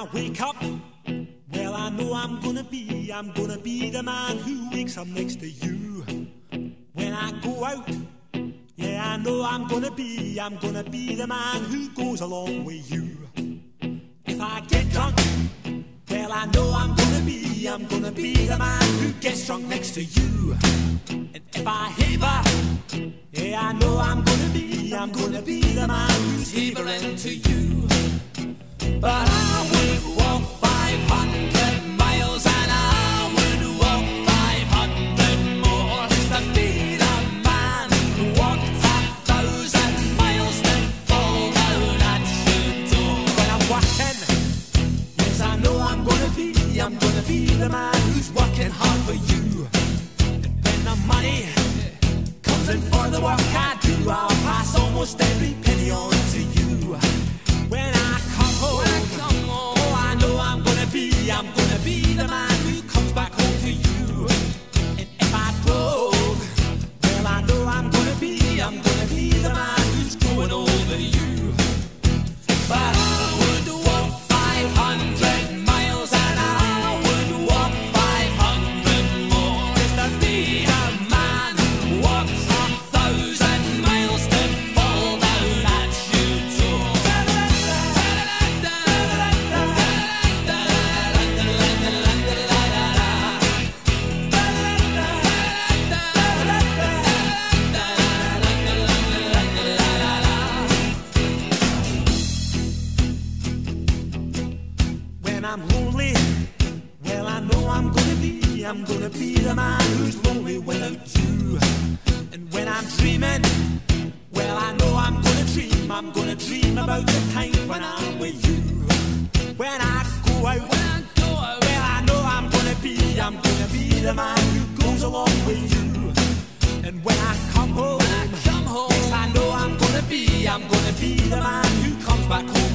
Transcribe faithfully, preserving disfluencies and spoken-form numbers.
wake up, well, I know I'm gonna be, I'm gonna be the man who wakes up next to you. When I go out, yeah, I know I'm gonna be, I'm gonna be the man who goes along with you. If I get drunk, well, I know I'm gonna be, I'm gonna be the man who gets drunk next to you. And if I haver, yeah, I know I'm gonna be, I'm gonna be the man who's havering to you. But I would walk five hundred miles and I would walk five hundred more just to be the man who walked a thousand miles to fall down at your door. When I'm working, yes, I know I'm gonna be, I'm gonna be the man who's working hard for you. And when the money comes in for the work I do, I'll pass almost every penny on to you. When I come home, when I come home, oh, I know I'm gonna be, I'm gonna be the man who comes back home to you. And if I drove, well, I know I'm gonna be, I'm gonna be the man who's going over you. But I would walk five hundred miles and I would walk five hundred more just to be a man who walks a thousand miles to fall down at your door. When I'm lonely, well, I know I'm gonna be, I'm gonna be the man who's lonely without you. And when I'm dreaming, well, I know I'm gonna dream, I'm gonna dream about the time when I'm with you. When I go out, when I go out, well, I know I'm gonna be, I'm gonna be the man who goes along with you. And when I come home, when I come home, yes, I know I'm gonna be, I'm gonna be the man who comes back home.